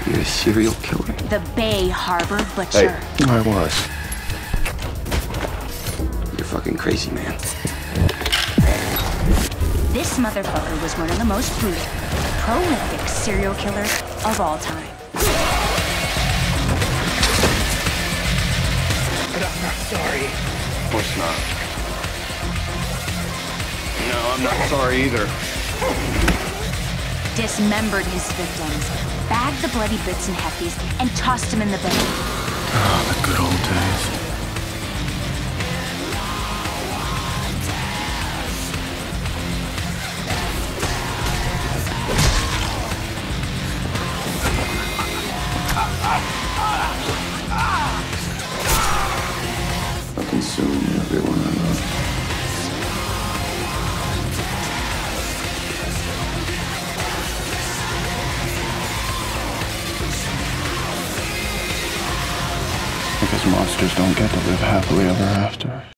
You're a serial killer. The Bay Harbor Butcher. Hey, I was. You're fucking crazy, man. This motherfucker was one of the most brutal, prolific serial killers of all time. But I'm not sorry. Of course not. No, I'm not sorry either. Dismembered his victims, bagged the bloody bits and hefties, and tossed them in the bay. Oh, the good old days. I'll consume everyone I love. Because monsters don't get to live happily ever after.